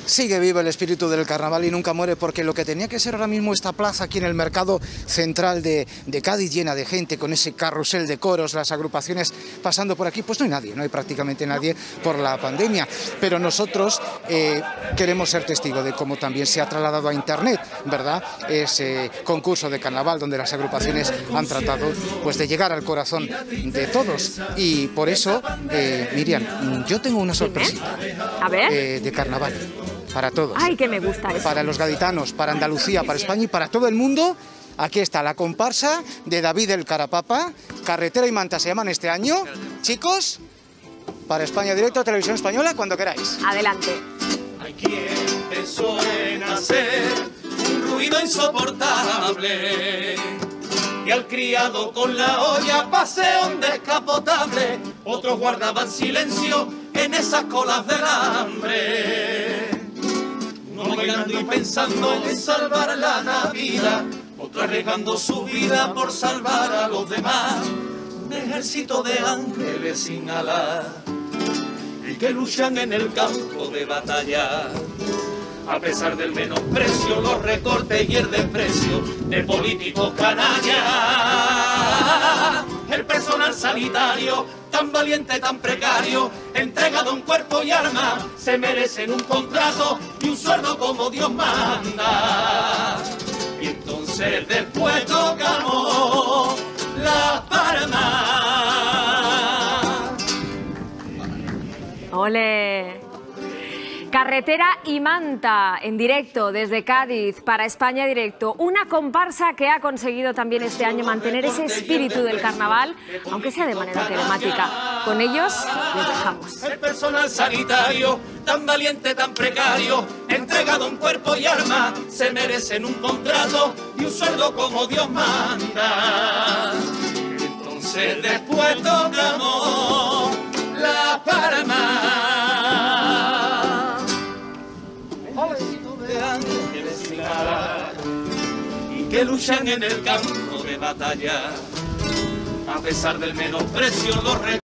Sigue vivo el espíritu del carnaval y nunca muere, porque lo que tenía que ser ahora mismo esta plaza aquí en el mercado central de Cádiz, llena de gente, con ese carrusel de coros, las agrupaciones pasando por aquí, pues no hay nadie, no hay prácticamente nadie por la pandemia. Pero nosotros queremos ser testigos de cómo también se ha trasladado a internet, ¿verdad?, ese concurso de carnaval donde las agrupaciones han tratado pues de llegar al corazón de todos. Y por eso, Miriam, yo tengo una sorpresita. A ver. De carnaval. Para todos. Ay, que me gusta eso. Para los gaditanos, para Andalucía, para España y para todo el mundo. Aquí está la comparsa de David el Carapapa. Carretera y Manta se llaman este año. Chicos, para España Directo, Televisión Española, cuando queráis. Adelante. Hay quien pensó en hacer un ruido insoportable, y al criado con la olla paseo un descapotable. Otros guardaban silencio en esas colas del hambre, uno bailando y pensando en salvar la Navidad, otro arriesgando su vida por salvar a los demás. Un ejército de ángeles sin alas y que luchan en el campo de batalla, a pesar del menosprecio, los recortes y el desprecio de políticos canallas. El personal sanitario, tan valiente, tan precario, entregado en cuerpo y alma, se merecen un contrato y un sueldo como Dios manda. Y entonces después tocamos las palmas. ¡Ole! Carretera y Manta, en directo desde Cádiz para España Directo. Una comparsa que ha conseguido también este año mantener ese espíritu del carnaval, aunque sea de manera telemática. Con ellos les dejamos. El personal sanitario, tan valiente, tan precario, entregado en cuerpo y alma, se merecen un contrato y un sueldo como Dios manda. Entonces después tocamos la palma. Y que luchan en el campo de batalla, a pesar del menosprecio, los